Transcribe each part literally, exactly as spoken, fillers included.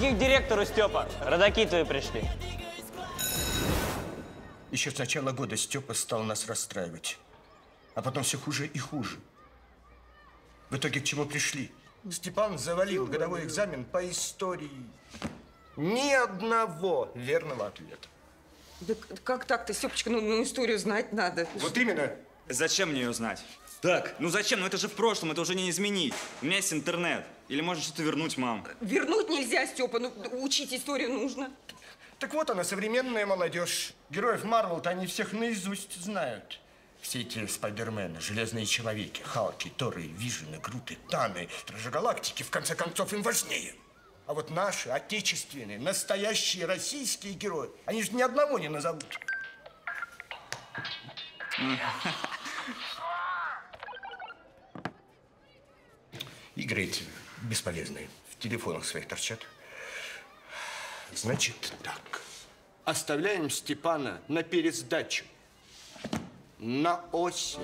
Беги к директору, Степа. Родаки твои пришли. Еще с начала года Степа стал нас расстраивать. А потом все хуже и хуже. В итоге к чему пришли? Степан завалил годовой экзамен по истории. Ни одного верного ответа. Да как так-то, Степочка? Ну, ну, историю знать надо. Вот именно. Зачем мне ее знать? Так. Ну зачем? Ну это же в прошлом, это уже не изменить. У меня есть интернет. Или можно что-то вернуть, мам. Вернуть нельзя, Степа. Ну, учить историю нужно. Так вот она, современная молодежь. Героев Марвел-то они всех наизусть знают. Все эти спайдермены, Железные Человеки, Халки, Торы, Вижены, Груты, Таны, Стражи Галактики, в конце концов, им важнее. А вот наши, отечественные, настоящие российские герои, они же ни одного не назовут. Игры эти бесполезные. В телефонах своих торчат. Значит так. Оставляем Степана на пересдачу. На осень.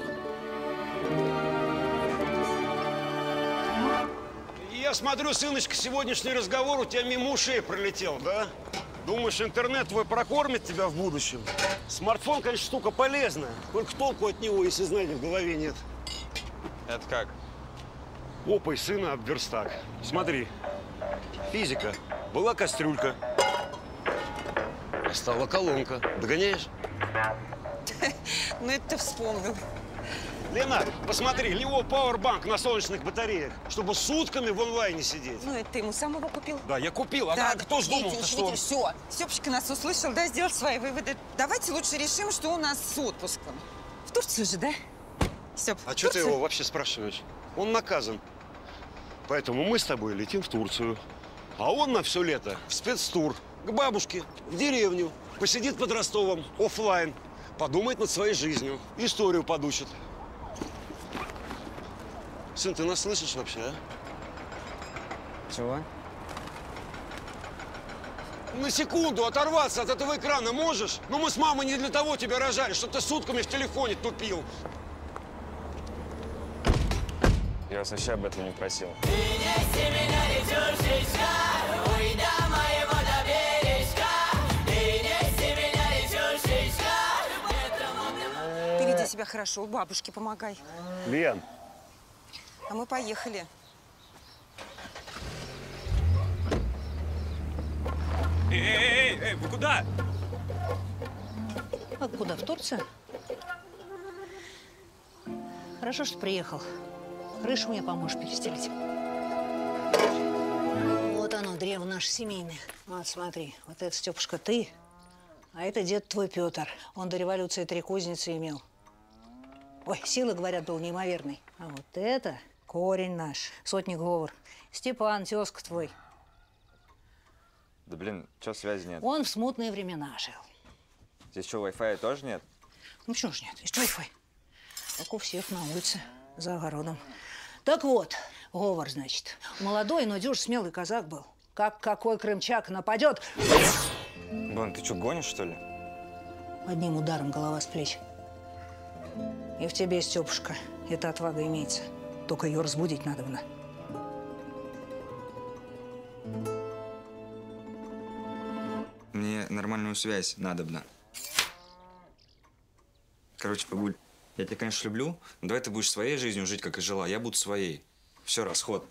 Я смотрю, сыночка, сегодняшний разговор у тебя мимо ушей пролетел, да? Думаешь, интернет твой прокормит тебя в будущем? Смартфон, конечно, штука полезная. Только толку от него, если знаний в голове нет. Это как? Опой сына об верстак. Смотри. Физика. Была кастрюлька. Стала колонка. Догоняешь? Ну, это ты вспомнил. Лена, посмотри, Лео Пауэрбанк на солнечных батареях, чтобы сутками в онлайне сидеть. Ну, это ты ему самого купил? Да, я купил. А да, кто ж думал, Витя, что… Витя, все. Степочка нас услышал, да, сделал свои выводы. Давайте лучше решим, что у нас с отпуском. В Турцию же, да? Степ, А что ты его вообще спрашиваешь? Он наказан. Поэтому мы с тобой летим в Турцию. А он на все лето в спецтур, к бабушке, в деревню. Посидит под Ростовом, оффлайн. Подумает над своей жизнью, историю подучит. Сын, ты нас слышишь вообще, а? Чего? На секунду оторваться от этого экрана можешь? Ну мы с мамой не для того тебя рожали, чтобы ты сутками в телефоне тупил. Я вас вообще об этом не просил. Ты веди себя хорошо, бабушке помогай. Лен. А мы поехали. Эй, эй, эй, вы куда? А куда? В Турцию? Хорошо, что приехал. Крышу мне поможешь перестелить. Вот оно, древо наше семейное. Вот, смотри, вот это, Степушка, ты, а это дед твой Петр. Он до революции три кузницы имел. Ой, силы, говорят, был неимоверный. А вот это корень наш, сотник Говор. Степан, тезка твой. Да блин, что связи нет? Он в смутные времена жил. Здесь что, вай-фая тоже нет? Ну, почему ж нет? Есть Wi-Fi. Как у всех на улице, за огородом. Так вот, Говор, значит, молодой, но дюж смелый казак был. Как какой крымчак нападет… Блин, ты что, гонишь, что ли? Одним ударом голова с плеч. И в тебе, Степушка, эта отвага имеется. Только ее разбудить надобно. Мне нормальную связь надобно. Короче, Погуль, я тебя, конечно, люблю, но давай ты будешь своей жизнью жить, как и жила. Я буду своей. Все, расход.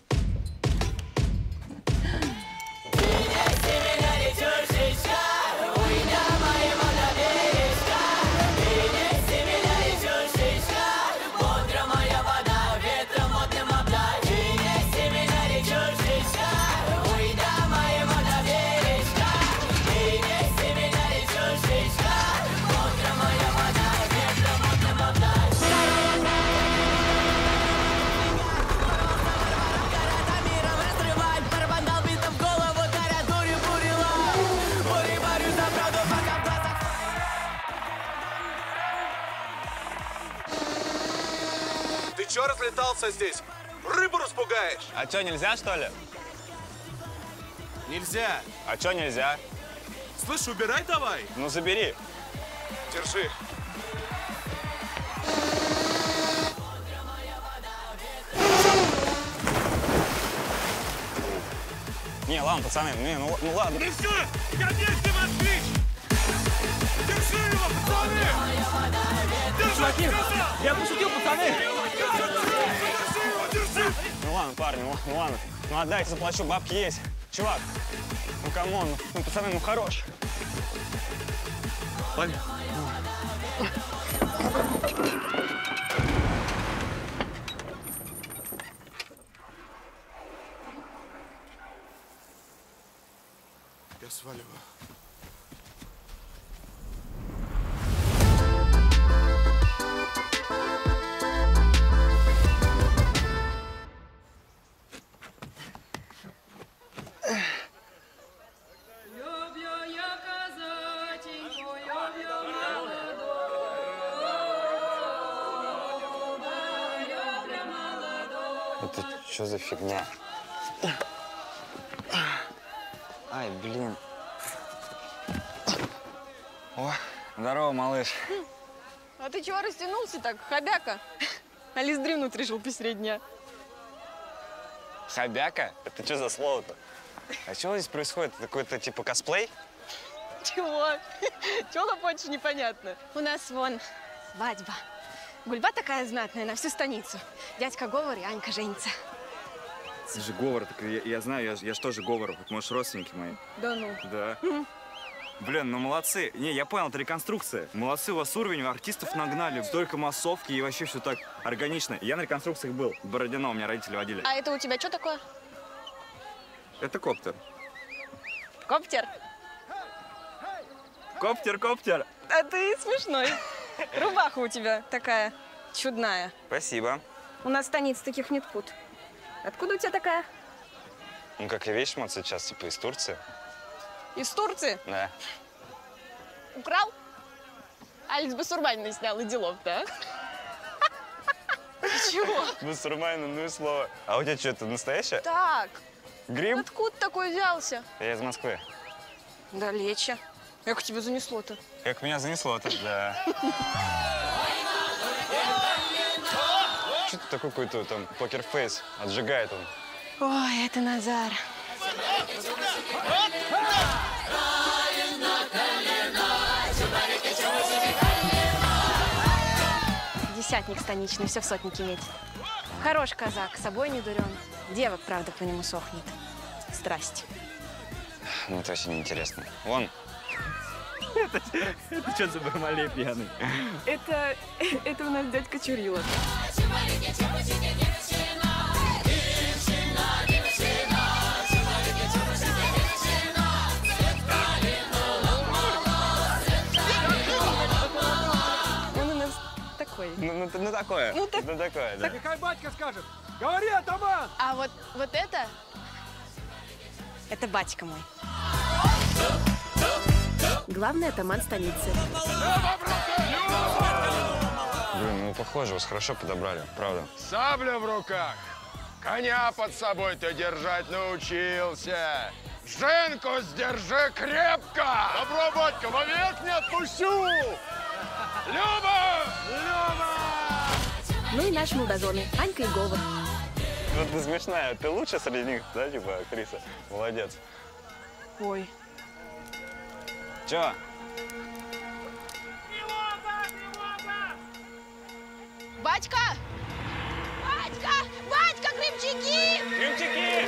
Чё разлетался здесь? Рыбу распугаешь! А чё, нельзя, что ли? Нельзя. А чё нельзя? Слышь, убирай давай. Ну, забери. Держи. Не, ладно, пацаны, не, ну, ну ладно. Ну все, я весь москвич! Держи его, пацаны! Чуваки, я пошутил, пацаны! Держи его, держи! Ну ладно, парни, ну, ну ладно. Ну отдайте, заплачу, бабки есть. Чувак, ну камон, ну, ну пацаны, ну хорош. Ладно. Я сваливаю. Это что за фигня? Ай, блин. О, здорово, малыш. А ты чего растянулся так, хобяка? Али сдремнуть решил посреди дня. Хобяка? Это что за слово-то? А что здесь происходит? Какой-то типа косплей? Чего? Чего лопочешь, непонятно. У нас вон свадьба. Гульба такая знатная на всю станицу. Дядька Говор и Анька женится. Ты же Говор, так я, я знаю, я, я же тоже Говор. Вот, может, родственники мои. Да ну. Да. Блин, ну молодцы. Не, я понял, это реконструкция. Молодцы, у вас уровень, артистов нагнали. Столько массовки и вообще все так органично. Я на реконструкциях был. В Бородино у меня родители водили. А это у тебя что такое? Это коптер. Коптер? Коптер, коптер. А ты смешной. Рубаха у тебя такая чудная. Спасибо. У нас в станице таких нет пут. Откуда у тебя такая? Ну, как и вещь, вот сейчас, типа, из Турции. Из Турции? Да. Украл? Алекс Басурманина снял и делов-то, а? Чего? Басурманина, ну и слово. А у тебя что, это настоящее? Так. Гриб? Откуда такой взялся? Я из Москвы. Далече. Как тебя занесло-то? Как меня занесло-то, да. Что ты такой какой-то там покерфейс? Отжигает он. Ой, это Назар. Десятник станичный, все в сотнике метит. Хорош казак, собой не дурен. Девок, правда, по нему сохнет. Страсть. Ну, это очень интересно. Вон. Это, это что за Бармалей пьяный? Это, это у нас дядька Чурила. Он у нас такой. Ну, ну, ну такое. Ну, так- ну такое, да. Как батька скажет. Говори, атаман! А вот, вот это, это батька мой. Главный атаман станицы. Блин, ну похоже, вас хорошо подобрали, правда. Сабля в руках. Коня под собой ты держать научился. Женку сдержи крепко. Добро, батька, вовек не отпущу. Люба! Люба! Ну и наши молодожены, Анька и Говор. Вот ты смешная, ты лучше среди них, да, типа, актриса? Молодец. Ой. Чё? Батька! Батька! Батька, грибчики! Грибчики!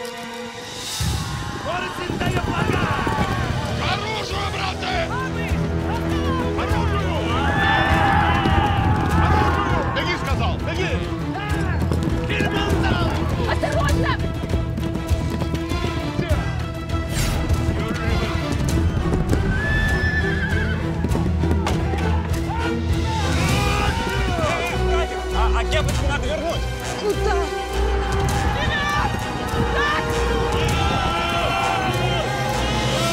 К оружию, браты! К оружию! Оружию! Беги, сказал, беги! Осторожно! А, а кепочку надо вернуть! Куда? Ребят! Так!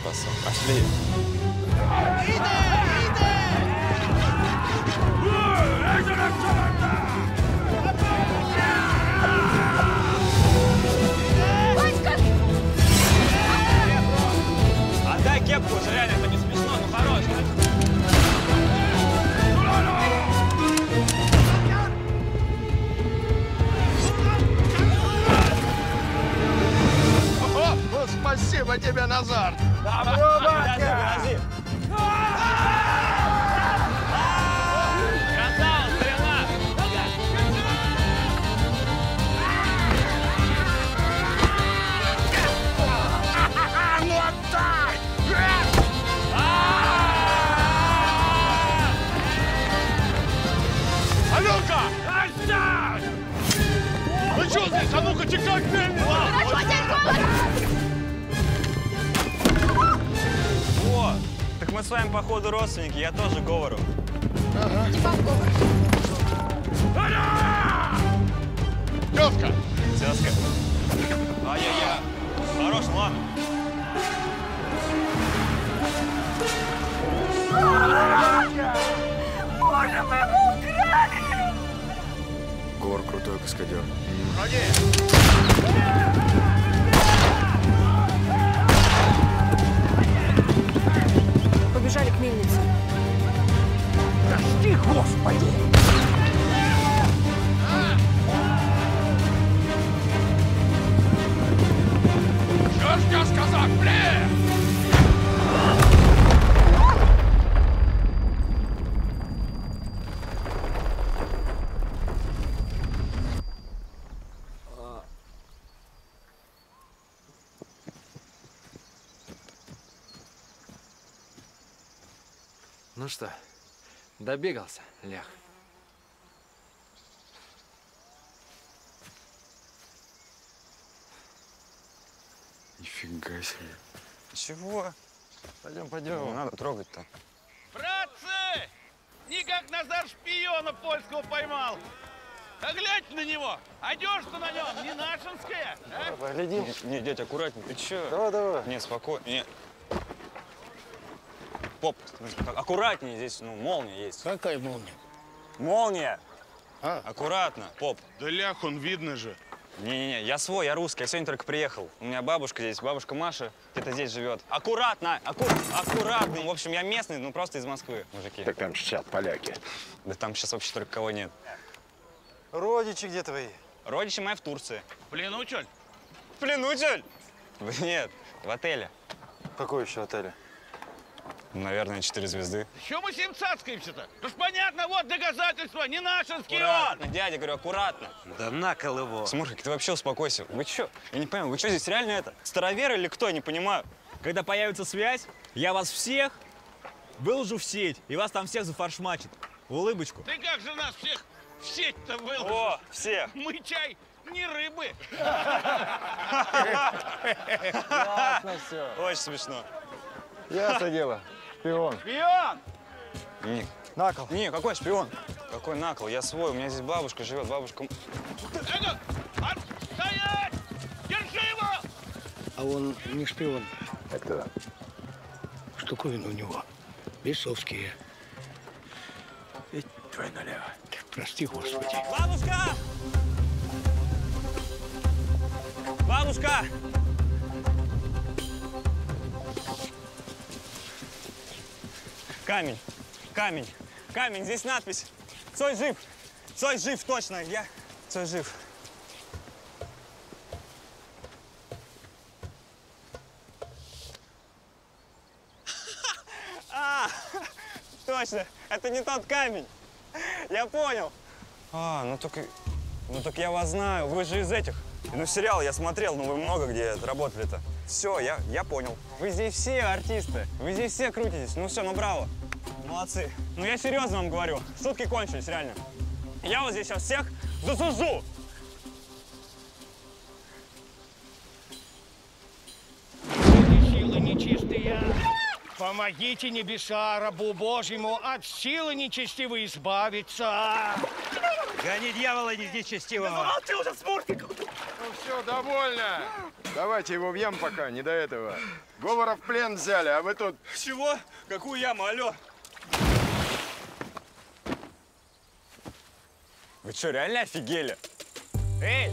спасал. Пошли. Отдай кепку, уже реально, это не смешно, но хорош. О, ну, спасибо тебе, Назар. Подожди, подожди. Красава, стрела! Ну отдай! Аленка! Оставь! Ну что здесь? А ну-ка, текай к мельнице! О, так мы с вами, походу, родственники, я тоже говорю. Тезка! Тезка. Ай-яй-яй. Хорош, ладно. Боже, мы его украли! Гор крутой каскадер. Побежали к мельнице. Прости, Господи! Что ж я сказал, бля? Ну что, добегался, лях? Нифига себе. Чего? Пойдем, пойдем. Не надо трогать-то. Братцы! Никак Назар шпиона польского поймал. А гляньте на него. Одежда на нем не нашинская. А? Поглядим. Не, не, дядь, аккуратнее. Ты че? Давай, давай. Не, спокойно. Не. Поп, аккуратнее, здесь, ну, молния есть. Какая молния? Молния! А? Аккуратно, поп. Да лях, он видно же. Не-не-не, я свой, я русский, я сегодня только приехал. У меня бабушка здесь, бабушка Маша где-то здесь живет. Аккуратно, акку... аккуратно. В общем, я местный, ну просто из Москвы, мужики. Так там сейчас поляки. Да там сейчас вообще только кого нет. Родичи где твои? Родичи мои в Турции. В плену, чё ли? В плену, чё ли? Нет, в отеле. Какой еще отель? Наверное, четыре звезды. Чё мы с ним цацкаемся-то? Ну ж понятно, вот доказательства, не нашинский Аккуратно, он! дядя, говорю, аккуратно. Да накол его. Смурфик, ты вообще успокойся. Вы чё? Я не понимаю, вы что здесь реально это? Староверы или кто? Я не понимаю. Когда появится связь, я вас всех выложу в сеть, и вас там всех зафаршмачит. В улыбочку. Ты как же нас всех в сеть-то выложишь? О, всех. Мы чай не рыбы. Ясно все. Очень смешно. Ясно дело. Шпион. Шпион! Не, Накол. не, какой шпион? Какой накол? Я свой, у меня здесь бабушка живет, бабушка... Это, отстоять! Держи его! А он не шпион. Это штуковины у него. Бесовские. Ведь твой налево. Прости, Господи. Бабушка! Бабушка! Камень, камень, камень, здесь надпись. Цой жив, Цой жив, точно, я, Цой жив. А, точно, это не тот камень. Я понял. А, ну так, ну так я вас знаю, вы же из этих. Ну, сериал я смотрел, ну вы много где работали-то. Все, я, я понял. Вы здесь все артисты, вы здесь все крутитесь. Ну все, ну браво. Молодцы. Ну я серьезно вам говорю, шутки кончились, реально. Я вот здесь сейчас всех засужу. Силы нечистые, помогите небеса рабу Божьему от силы нечестивой избавиться. Гони дьявола, не нечестивого. Замолчи уже, Смурфик! Ну все, довольно. Давайте его в яму пока, не до этого. Говора в плен взяли, а вы тут... Чего? Какую яму? Алло. Вы что, реально офигели? Эй!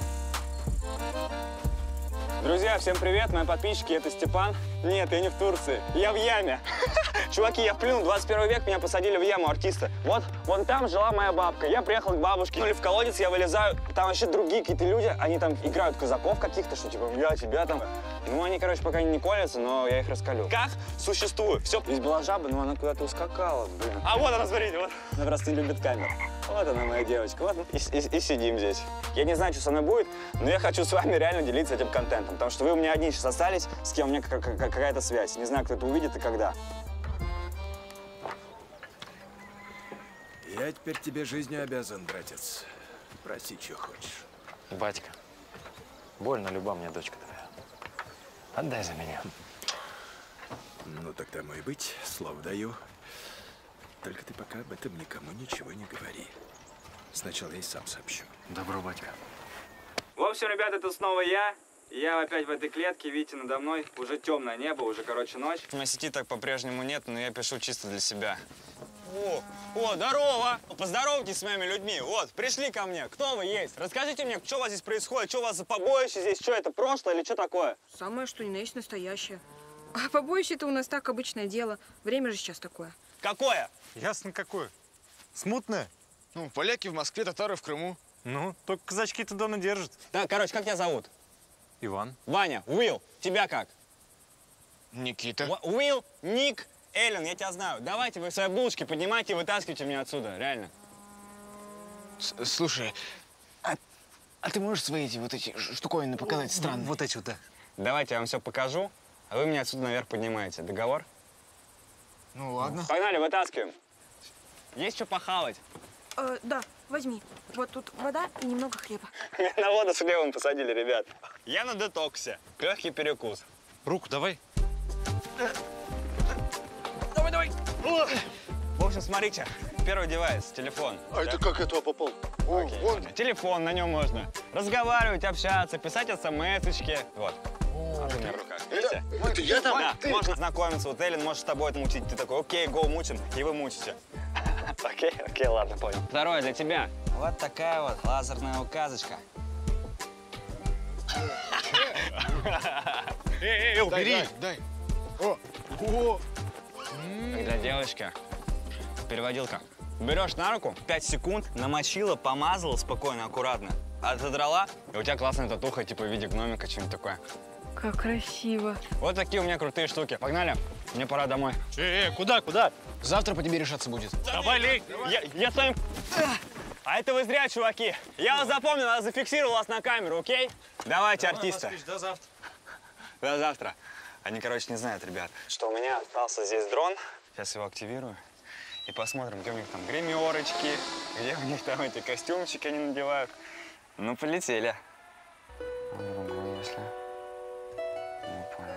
Друзья, всем привет, мои подписчики, это Степан. Нет, я не в Турции, я в яме. Чуваки, я в плену, двадцать первый век, меня посадили в яму артиста. Вот, вон там жила моя бабка, я приехал к бабушке. Ну или в колодец я вылезаю, там вообще другие какие-то люди, они там играют казаков каких-то, что типа я тебя там. Ну они, короче, пока не колятся, но я их раскалю. Как? Существую. Все, здесь была жаба, но она куда-то ускакала, блин. А вот она, смотрите, вот. Она просто не любит камеру. Вот она, моя девочка, вот и, и, и сидим здесь. Я не знаю, что со мной будет, но я хочу с вами реально делиться этим контентом, потому что вы у меня одни сейчас остались, с кем у меня какая-то связь. Не знаю, кто это увидит и когда. Я теперь тебе жизнью обязан, братец. Проси, что хочешь. Батька, больно люба мне дочка твоя. Отдай за меня. Ну, так тому и быть, слово даю. Только ты пока об этом никому ничего не говори. Сначала я и сам сообщу. Добро, батька. В общем, ребята, это снова я. Я опять в этой клетке, видите, надо мной уже темное небо, уже, короче, ночь. На сети так по-прежнему нет, но я пишу чисто для себя. О, о, здорово! Поздоровайтесь с моими людьми. Вот, пришли ко мне. Кто вы есть? Расскажите мне, что у вас здесь происходит, что у вас за побоище здесь, что это, прошлое или что такое? Самое, что ни на есть настоящее. А побоище-то у нас так обычное дело. Время же сейчас такое. Какое? Ясно какое. Смутное. Ну, поляки в Москве, татары в Крыму. Ну, только казачки-то дома держат. Да, короче, как тебя зовут? Иван. Ваня, Уилл, тебя как? Никита. У Уилл, Ник, Эллен, я тебя знаю. Давайте вы свои булочки поднимайте и вытаскивайте меня отсюда, реально. С Слушай, а, а ты можешь свои эти вот эти штуковины показать странные? Вот эти вот, да. Давайте я вам все покажу, а вы меня отсюда наверх поднимаете. Договор? Ну ладно. Погнали, вытаскиваем. Есть что похавать? Э, да, возьми. Вот тут вода и немного хлеба. На воду с хлебом посадили, ребят. Я на детоксе. Легкий перекус. Руку давай. Давай, давай. В общем, смотрите. Первый девайс, телефон. А да? Это как этого попал? О, окей, вон. окей. Телефон, на нем можно разговаривать, общаться, писать смс-очки. Вот. А у меня в руках. Видите? Это, это я там? Да, ты? можно знакомиться. Вот Эллен может с тобой отмучить. Ты такой, окей, го, мучим. И вы мучите. Окей, окей, ладно, понял. Второе для тебя. Вот такая вот лазерная указочка. Эй, эй, убери! Дай, дай. О, о. Когда девочка, переводилка, берешь на руку, пять секунд, намочила, помазала спокойно, аккуратно, отодрала, и у тебя классная татуха, типа в виде гномика, что-нибудь такое. Как красиво. Вот такие у меня крутые штуки. Погнали, мне пора домой. Эй, эй, куда, куда? Завтра по тебе решаться будет. Давай, лей. Я, я с вами... А это вы зря, чуваки. Я вас запомнил, я зафиксировал вас на камеру, окей? Давайте, артисты. До завтра. До завтра. Они, короче, не знают, ребят, что у меня остался здесь дрон. Сейчас его активирую. И посмотрим, где у них там гримерочки, где у них там эти костюмчики они надевают. Ну, полетели. Если... Не понял.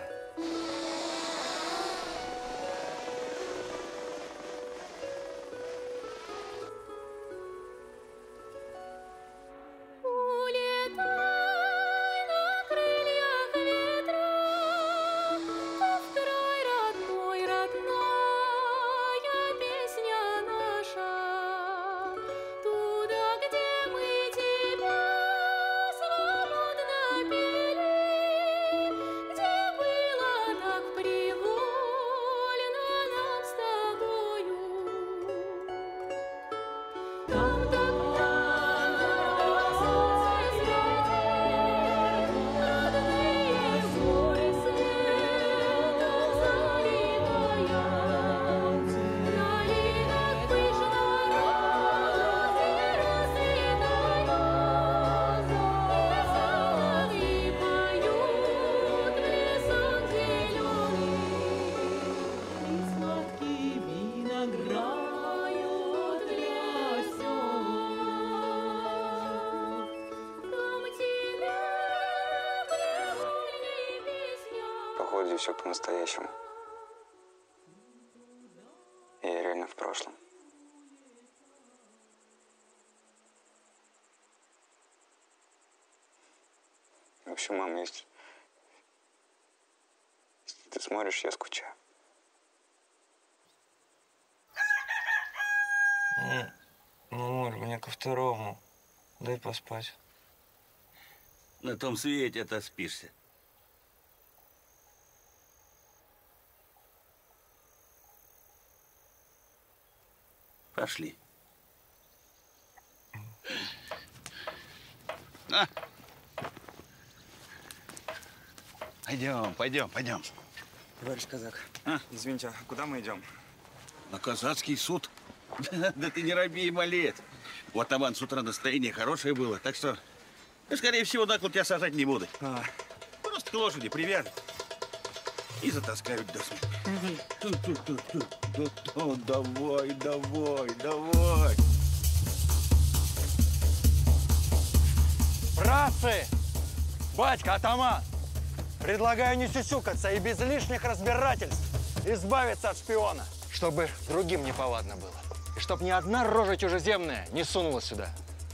Походу, все по-настоящему. И я реально в прошлом. вообще, мама, если, если ты смотришь, я скучаю. Не, мамуль, мне ко второму. Дай поспать. На том свете отоспишься. Пошли. А? Пойдем, пойдем, пойдем. Товарищ казак, а? извините, а куда мы идем? На казацкий суд. Да ты не робей, малец. У атаман с утра настроение хорошее было, так что, ну, скорее всего, на кол тебя сажать не будут. А. Просто к лошади привяжут и затаскают до смерти. Давай, давай, давай. Братцы! Батька, атаман! Предлагаю не сюсюкаться и без лишних разбирательств избавиться от шпиона. Чтобы другим неповадно было. И чтоб ни одна рожа чужеземная не сунула сюда.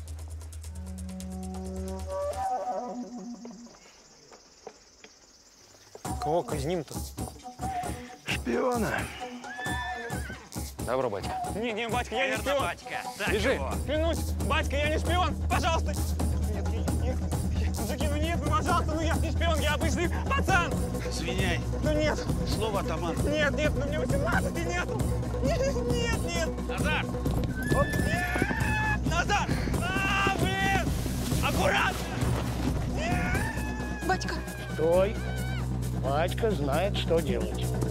Кого казним-то? Шпиона. Добро, батька. Не, не, батька, я не Верно, шпион. батька. Так Бежи. его. Клянусь, батька, я не шпион. Пожалуйста. Нет, нет, нет. Мужики, ну нет, ну пожалуйста, ну я не шпион, я обычный пацан. Извиняй. Ну нет. Слово атаман. Нет, нет, ну мне восемнадцать и нету. Нет, нет, нет. Назар! Оп. Нет! Назар! А, блин! Аккуратно! Батька, Стой. Батька знает, что делать.